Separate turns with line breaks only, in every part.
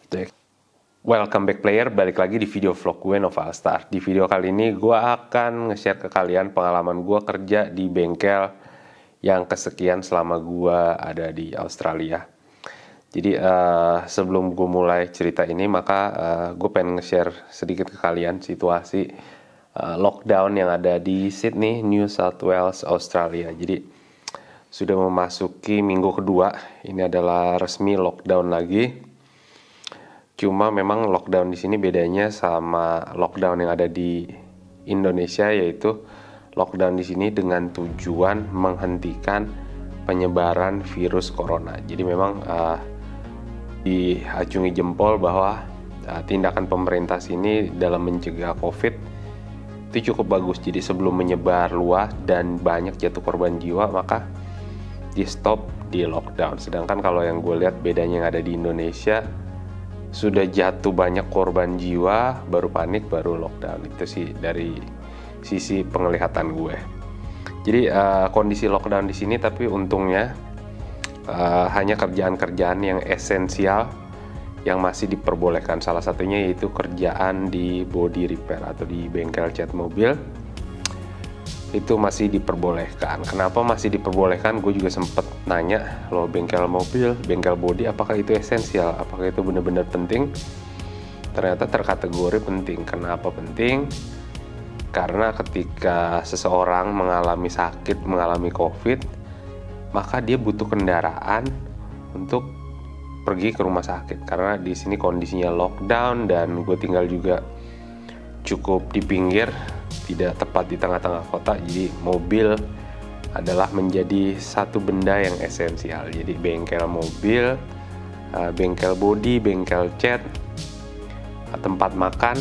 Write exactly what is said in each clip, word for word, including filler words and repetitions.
Cek. Welcome back player, balik lagi di video vlog gue Nova Alstar. Di video kali ini gue akan nge-share ke kalian pengalaman gue kerja di bengkel yang kesekian selama gue ada di Australia. Jadi uh, sebelum gue mulai cerita ini, maka uh, gue pengen nge-share sedikit ke kalian situasi uh, lockdown yang ada di Sydney, New South Wales, Australia. Jadi sudah memasuki minggu kedua, ini adalah resmi lockdown lagi. Cuma memang lockdown di sini bedanya sama lockdown yang ada di Indonesia, yaitu lockdown di sini dengan tujuan menghentikan penyebaran virus corona. Jadi memang uh, diacungi jempol bahwa uh, tindakan pemerintah sini dalam mencegah COVID itu cukup bagus. Jadi sebelum menyebar luas dan banyak jatuh korban jiwa, maka di stop, di lockdown. Sedangkan kalau yang gue lihat bedanya yang ada di Indonesia, sudah jatuh banyak korban jiwa, baru panik, baru lockdown. Itu sih dari sisi penglihatan gue. Jadi uh, kondisi lockdown di sini, tapi untungnya uh, hanya kerjaan-kerjaan yang esensial yang masih diperbolehkan. Salah satunya yaitu kerjaan di body repair atau di bengkel cat mobil. Itu masih diperbolehkan. Kenapa masih diperbolehkan? Gue juga sempet nanya, loh bengkel mobil, bengkel body, apakah itu esensial? Apakah itu benar-benar penting? Ternyata terkategori penting. Kenapa penting? Karena ketika seseorang mengalami sakit, mengalami COVID, maka dia butuh kendaraan untuk pergi ke rumah sakit. Karena di sini kondisinya lockdown dan gue tinggal juga cukup di pinggir, tidak tepat di tengah-tengah kota. Jadi mobil adalah menjadi satu benda yang esensial. Jadi bengkel mobil, bengkel body, bengkel cat, tempat makan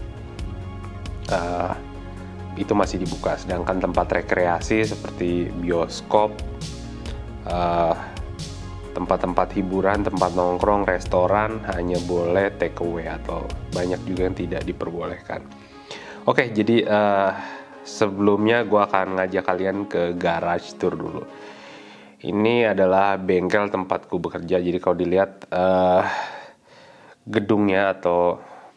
uh, itu masih dibuka. Sedangkan tempat rekreasi seperti bioskop, uh, tempat-tempat hiburan, tempat nongkrong, restoran hanya boleh take away atau banyak juga yang tidak diperbolehkan. Oke, jadi uh, sebelumnya gue akan ngajak kalian ke garage tour dulu. Ini adalah bengkel tempatku bekerja. Jadi kalau dilihat uh, gedungnya atau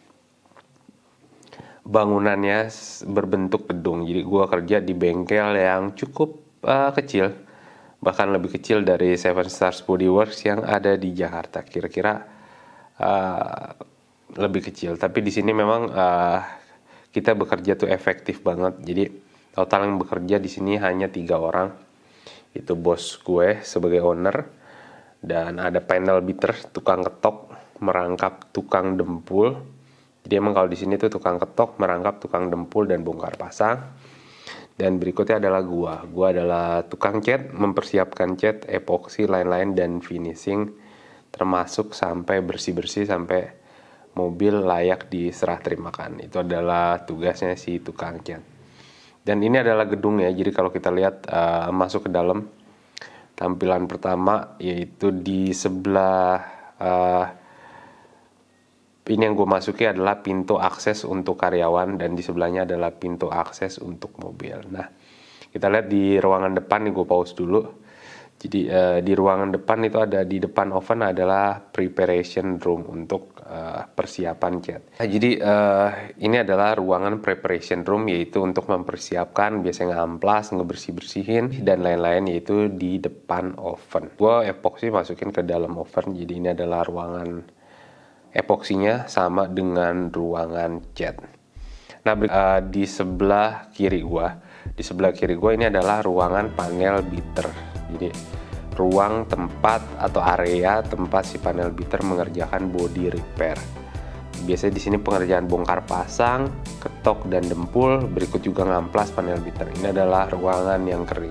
bangunannya berbentuk gedung. Jadi gue kerja di bengkel yang cukup uh, kecil, bahkan lebih kecil dari Seven Stars Body Works yang ada di Jakarta. Kira-kira uh, lebih kecil. Tapi di sini memang uh, kita bekerja tuh efektif banget. Jadi total yang bekerja di sini hanya tiga orang. Itu bos gue sebagai owner, dan ada panel beater, tukang ketok, merangkap, tukang dempul. Jadi emang kalau di sini tuh tukang ketok, merangkap, tukang dempul, dan bongkar pasang. Dan berikutnya adalah gua. Gua adalah tukang cat, mempersiapkan cat, epoksi, lain-lain, dan finishing, termasuk sampai bersih-bersih sampai mobil layak diserah terimakan. Itu adalah tugasnya si tukang cat. Dan ini adalah gedungnya. Jadi kalau kita lihat uh, masuk ke dalam, tampilan pertama yaitu di sebelah uh, ini yang gue masuki adalah pintu akses untuk karyawan, dan di sebelahnya adalah pintu akses untuk mobil. Nah, kita lihat di ruangan depan nih, gue pause dulu. Jadi uh, di ruangan depan itu ada, di depan oven adalah preparation room untuk uh, persiapan cat. Nah, jadi uh, ini adalah ruangan preparation room, yaitu untuk mempersiapkan, biasanya ngamplas, ngebersih-bersihin, dan lain-lain, yaitu di depan oven. Gue epoksi masukin ke dalam oven, jadi ini adalah ruangan epoksinya sama dengan ruangan cat. Nah, uh, di sebelah kiri gue, di sebelah kiri gue ini adalah ruangan panel beater. Jadi ruang tempat atau area tempat si panel beater mengerjakan body repair. Biasanya di sini pengerjaan bongkar pasang, ketok, dan dempul. Berikut juga ngamplas panel beater. Ini adalah ruangan yang kering.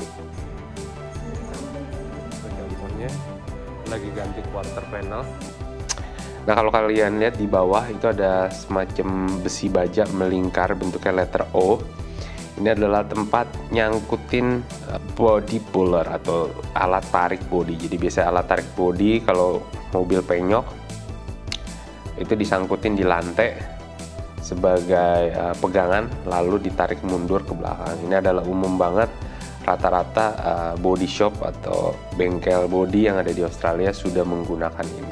Lagi ganti quarter panel. Nah, kalau kalian lihat di bawah itu ada semacam besi baja melingkar bentuknya letter O. Ini adalah tempat nyangkutin body puller atau alat tarik body. Jadi biasa alat tarik body kalau mobil penyok itu disangkutin di lantai sebagai uh, pegangan, lalu ditarik mundur ke belakang. Ini adalah umum banget, rata-rata uh, body shop atau bengkel body yang ada di Australia sudah menggunakan ini.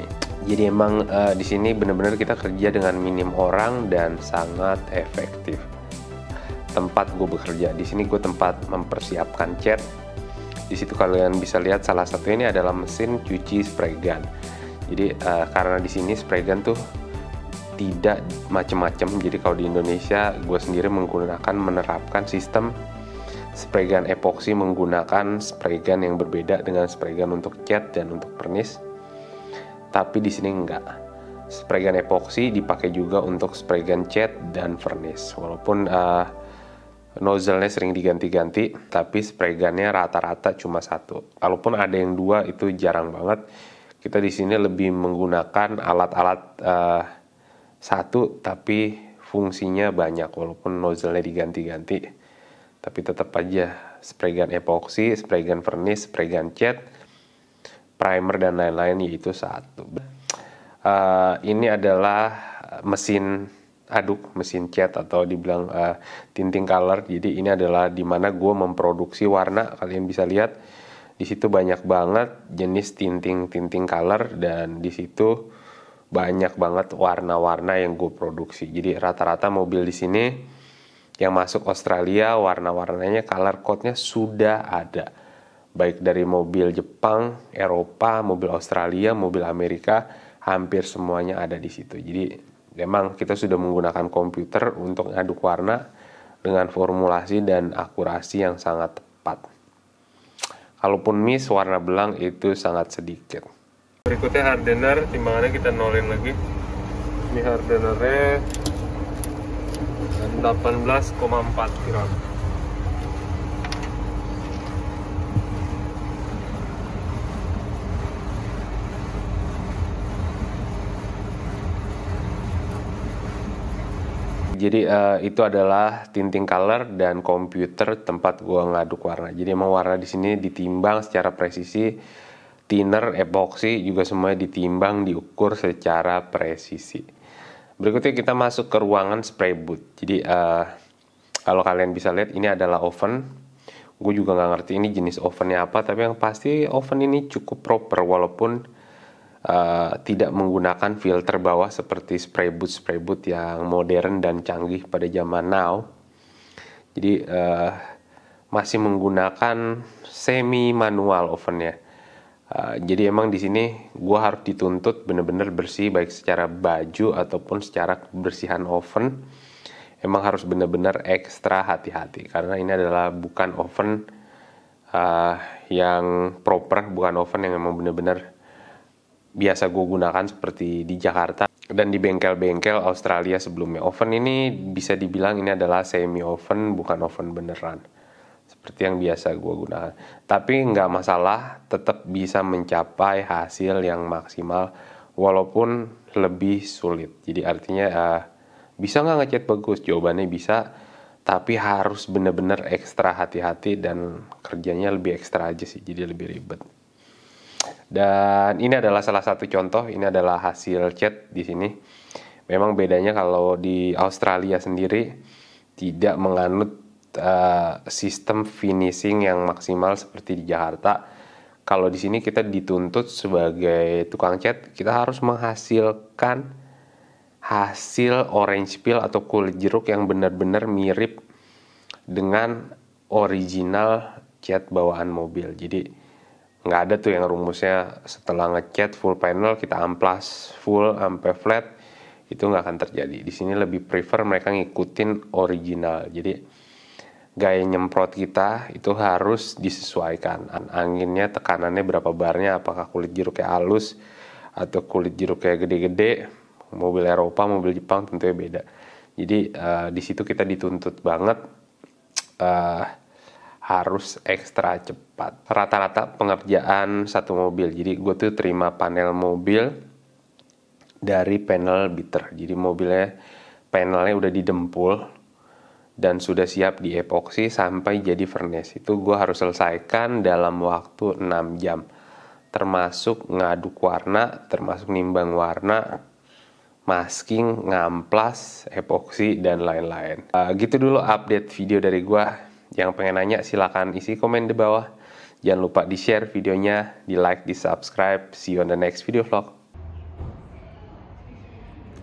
Jadi emang uh, di sini benar-benar kita kerja dengan minim orang dan sangat efektif. Tempat gue bekerja di sini, gue tempat mempersiapkan cat. Di situ kalian bisa lihat salah satu ini adalah mesin cuci spray gun. Jadi uh, karena di sini spray gun tuh tidak macam-macam. Jadi kalau di Indonesia, gue sendiri menggunakan menerapkan sistem spray gun epoxy menggunakan spray gun yang berbeda dengan spray gun untuk cat dan untuk pernis. Tapi di sini enggak. Spray gun epoxy dipakai juga untuk spray gun cat dan vernis. Walaupun uh, nozzle-nya sering diganti-ganti, tapi spray gun-nya rata-rata cuma satu. Kalaupun ada yang dua itu jarang banget. Kita di sini lebih menggunakan alat-alat uh, satu tapi fungsinya banyak walaupun nozzle-nya diganti-ganti. Tapi tetap aja spray gun epoxy, spray gun vernis, spray gun cat, primer dan lain-lain yaitu satu. Uh, ini adalah mesin aduk, mesin cat atau dibilang uh, tinting color. Jadi ini adalah dimana gue memproduksi warna. Kalian bisa lihat di situ banyak banget jenis tinting tinting color dan di situ banyak banget warna-warna yang gue produksi. Jadi rata-rata mobil di sini yang masuk Australia warna-warnanya color code-nya sudah ada. Baik dari mobil Jepang, Eropa, mobil Australia, mobil Amerika, hampir semuanya ada di situ. Jadi memang kita sudah menggunakan komputer untuk ngaduk warna dengan formulasi dan akurasi yang sangat tepat. Kalaupun miss warna belang itu sangat sedikit. Berikutnya hardener, timbangannya kita nolin lagi. Ini hardenernya delapan belas koma empat gram. Jadi uh, itu adalah tinting color dan komputer tempat gua ngaduk warna. Jadi emang warna di sini ditimbang secara presisi, thinner, epoxy juga semuanya ditimbang, diukur secara presisi. Berikutnya kita masuk ke ruangan spray booth. Jadi uh, kalau kalian bisa lihat ini adalah oven. Gue juga nggak ngerti ini jenis ovennya apa, tapi yang pasti oven ini cukup proper walaupun Uh, tidak menggunakan filter bawah seperti spray booth spray booth yang modern dan canggih pada zaman now. Jadi uh, masih menggunakan semi manual ovennya. Uh, jadi emang di sini gua harus dituntut bener-bener bersih baik secara baju ataupun secara kebersihan oven. Emang harus bener-bener ekstra hati-hati karena ini adalah bukan oven uh, yang proper, bukan oven yang emang bener-bener biasa gue gunakan seperti di Jakarta dan di bengkel-bengkel Australia sebelumnya. Oven ini bisa dibilang ini adalah semi oven, bukan oven beneran seperti yang biasa gue gunakan. Tapi nggak masalah, tetap bisa mencapai hasil yang maksimal walaupun lebih sulit. Jadi artinya uh, bisa nggak ngecat bagus? Jawabannya bisa, tapi harus bener-bener ekstra hati-hati dan kerjanya lebih ekstra aja sih, jadi lebih ribet. Dan ini adalah salah satu contoh, ini adalah hasil cat di sini. Memang bedanya kalau di Australia sendiri tidak menganut uh, sistem finishing yang maksimal seperti di Jakarta. Kalau di sini kita dituntut sebagai tukang cat, kita harus menghasilkan hasil orange peel atau kulit jeruk yang benar-benar mirip dengan original cat bawaan mobil. Jadi nggak ada tuh yang rumusnya setelah ngecat full panel kita amplas full sampai flat, itu nggak akan terjadi. Di sini lebih prefer mereka ngikutin original. Jadi gaya nyemprot kita itu harus disesuaikan. Anginnya, tekanannya berapa barnya, apakah kulit jeruknya halus atau kulit jeruknya gede-gede. Mobil Eropa, mobil Jepang tentunya beda. Jadi uh, di situ kita dituntut banget uh, harus ekstra cepat. Rata-rata pengerjaan satu mobil. Jadi gue tuh terima panel mobil dari panel beater. Jadi mobilnya panelnya udah didempul dan sudah siap di epoxy sampai jadi furnace. Itu gue harus selesaikan dalam waktu enam jam. Termasuk ngaduk warna, termasuk nimbang warna, masking, ngamplas, epoxy, dan lain-lain. Uh, gitu dulu update video dari gue. Yang pengen nanya silakan isi komen di bawah. Jangan lupa di share videonya, di like, di subscribe. See you on the next video vlog.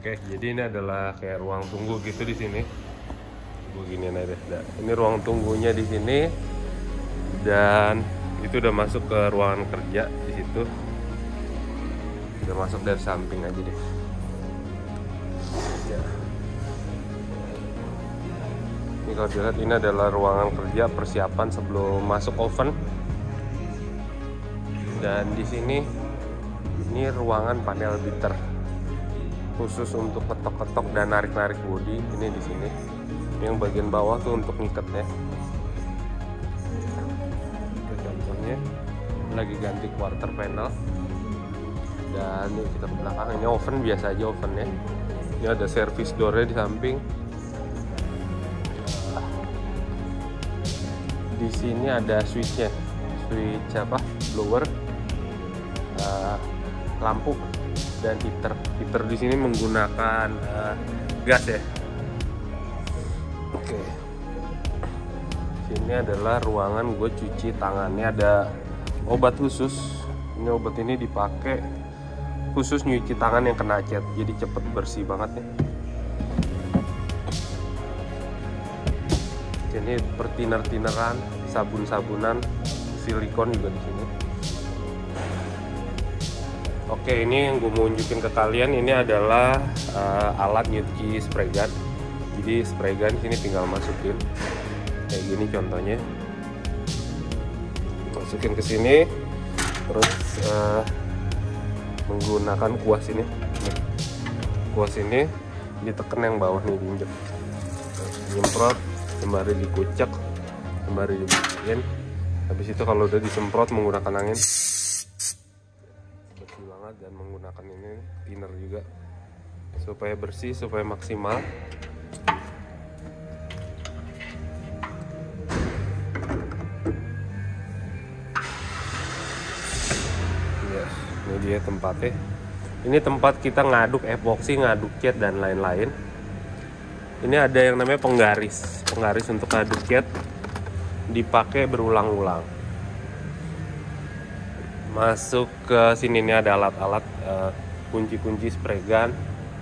Oke, jadi ini adalah kayak ruang tunggu gitu di sini. Begini ada. Ini ruang tunggunya di sini, dan itu udah masuk ke ruangan kerja di situ. Udah masuk dari samping aja deh. Ya. Ini kalau dilihat ini adalah ruangan kerja persiapan sebelum masuk oven. Dan di sini ini ruangan panel beater khusus untuk ketok-ketok dan narik-narik bodi. Ini di sini. Yang bagian bawah tuh untuk ngikatnya. Contohnya lagi ganti quarter panel. Dan ini kita ke belakang, ini oven biasa aja ovennya. Ini ada service door-nya di samping. Di sini ada switch-nya, switch apa? Blower, uh, lampu, dan heater. Heater di sini menggunakan uh, gas ya. Oke. Sini adalah ruangan gue cuci tangannya, ada obat khusus. Ini obat ini dipakai khusus nyuci tangan yang kena cat, jadi cepet bersih banget nih. Ini pertiner-tineran, sabun-sabunan, silikon juga di sini. Oke, ini yang gue mau unjukin ke kalian, ini adalah uh, alat nyuci spray gun. Jadi spray gun sini tinggal masukin kayak gini contohnya, masukin ke sini, terus uh, menggunakan kuas ini, kuas ini ditekan yang bawah nih, diinjek, nyemprot, sembari dikucek, sembari dibersihin. Habis itu kalau udah disemprot menggunakan angin, bersih banget. Dan menggunakan ini thinner juga supaya bersih, supaya maksimal. Ini dia tempatnya. Ini tempat kita ngaduk epoksi, ngaduk cat, dan lain-lain. Ini ada yang namanya penggaris. Penggaris untuk ngaduk cat dipakai berulang-ulang. Masuk ke sini, ini ada alat-alat uh, kunci-kunci spray gun.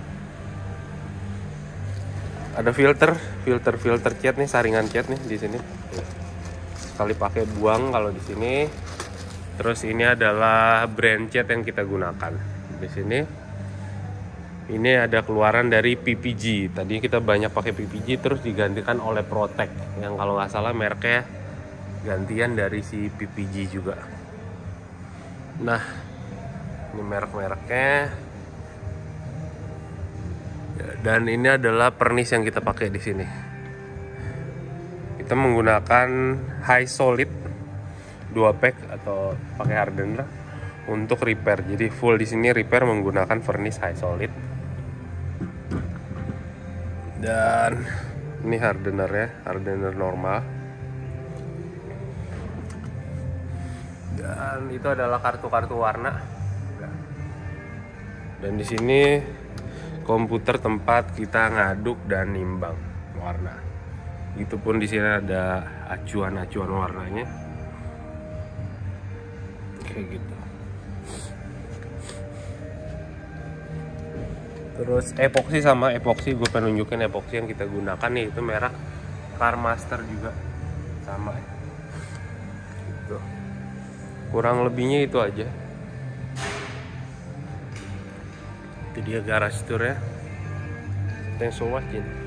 Ada filter, filter-filter cat nih, saringan cat nih di sini. Sekali pakai buang kalau di sini. Terus ini adalah brand cat yang kita gunakan. Di sini ini ada keluaran dari P P G. Tadi kita banyak pakai P P G, terus digantikan oleh Protect, yang kalau nggak salah mereknya gantian dari si P P G juga. Nah, ini merek-mereknya. Dan ini adalah pernis yang kita pakai di sini. Kita menggunakan high solid dua pack atau pakai hardener untuk repair. Jadi full di sini repair menggunakan vernis high solid. Dan ini hardener ya, hardener normal. Dan itu adalah kartu-kartu warna. Dan di sini komputer tempat kita ngaduk dan nimbang warna. Itu pun di sini ada acuan-acuan warnanya. Kayak gitu. Terus epoksi, sama epoksi gue pengen nunjukin epoksi yang kita gunakan nih, itu merek Carmaster juga sama ya. Gitu. Kurang lebihnya itu aja. Itu dia garage tour ya. Thanks for watching.